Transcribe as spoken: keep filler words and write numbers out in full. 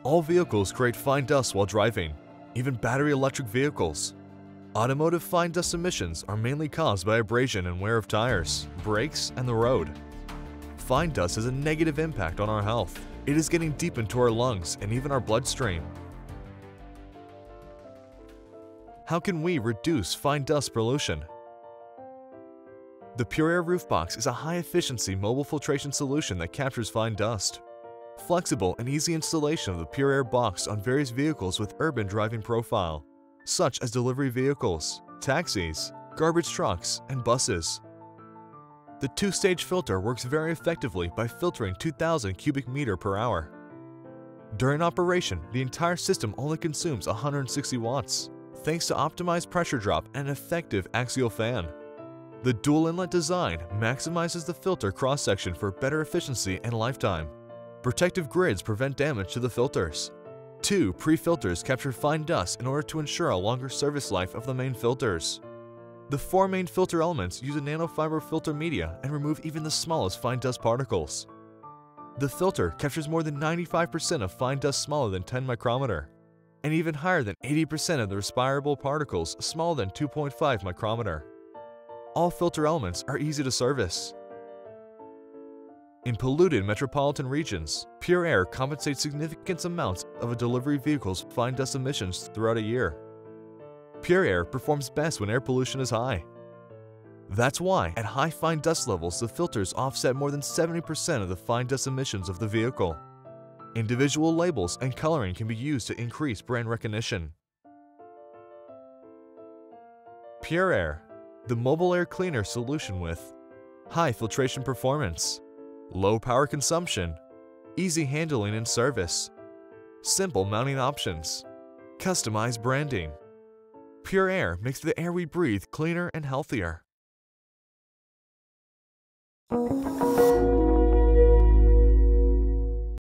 All vehicles create fine dust while driving, even battery electric vehicles. Automotive fine dust emissions are mainly caused by abrasion and wear of tires, brakes, and the road. Fine dust has a negative impact on our health. It is getting deep into our lungs and even our bloodstream. How can we reduce fine dust pollution? The PureAir roof box is a high-efficiency mobile filtration solution that captures fine dust. Flexible and easy installation of the PureAir box on various vehicles with urban driving profile, such as delivery vehicles, taxis, garbage trucks, and buses. The two-stage filter works very effectively by filtering two thousand cubic meter per hour. During operation, the entire system only consumes one hundred sixty watts, thanks to optimized pressure drop and an effective axial fan. The dual inlet design maximizes the filter cross-section for better efficiency and lifetime. Protective grids prevent damage to the filters. Two pre-filters capture fine dust in order to ensure a longer service life of the main filters. The four main filter elements use a nanofiber filter media and remove even the smallest fine dust particles. The filter captures more than ninety-five percent of fine dust smaller than ten micrometer, and even higher than eighty percent of the respirable particles smaller than two point five micrometer. All filter elements are easy to service. In polluted metropolitan regions, PureAir compensates significant amounts of a delivery vehicle's fine dust emissions throughout a year. PureAir performs best when air pollution is high. That's why, at high fine dust levels, the filters offset more than seventy percent of the fine dust emissions of the vehicle. Individual labels and coloring can be used to increase brand recognition. PureAir, the mobile air cleaner solution with high filtration performance, low power consumption, easy handling and service, simple mounting options, customized branding. PureAir makes the air we breathe cleaner and healthier.